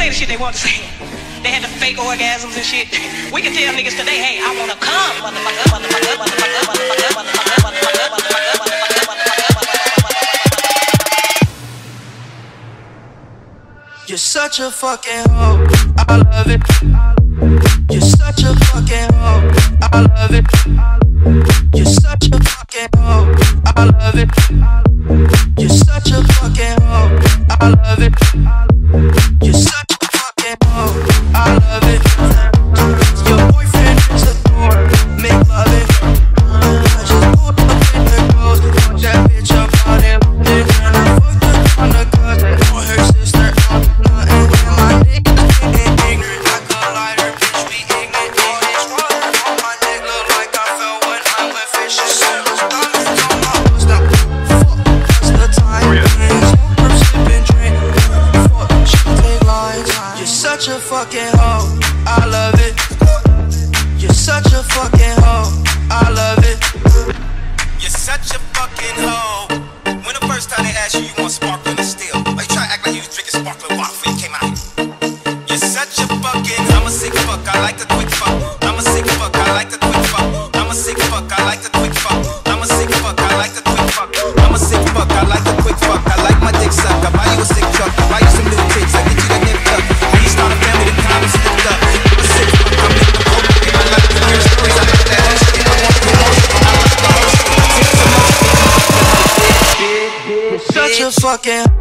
say the shit they want to say. They had the fake orgasms and shit. We can tell niggas today, hey, I wanna come, motherfucker, motherfucker, motherfucker, motherfucker, motherfucker, motherfucker, motherfucker, motherfucker. You're such a fucking hoe, I love it. You're such a fucking hoe, I love it. You're such a fucking hoe, I love it. You're such a fucking hoe, I love it. You're such a fucking hoe, I love it. Your boyfriend is a whore, make love it. I just pulled up in the ghost, fuck that bitch up on him. And I fucked her on the cousin, on her sister, I'm nothing. And my niggas getting ignorant, I could light her, bitch, we ignorant. All this water on my neck look like I fell when I went fishing. Diamonds on my bust now, fuck, that's the time. Smoke her, sip and drink, fuck, she take lines. You're such a fucking hoe, I love it. You're such a fucking hoe, I love it. You're such a fucking hoe. When the first time they asked you, you want sparkling or still? Why you try to act like you was drinking sparkling water before you came out here? You're such a fucking, I'm a sick fuck, I like the quick fuck. I'm a sick fuck, I like the quick fuck. I'm a sick fuck, I like the quick fuck. I'm a sick fuck, I like the quick fuck. I'm a sick fuck, I like the quick fuck. I like my dick sucked. I buy you a sick truck, I buy you some new tits, I get you the nip tuck. When you start a family, the time is slipped up. I'm a sick fuck, I'm in the boat. In my life, you hear stories, I like that ass shit. I want the most, I like the most. I take some more. You're such a fucking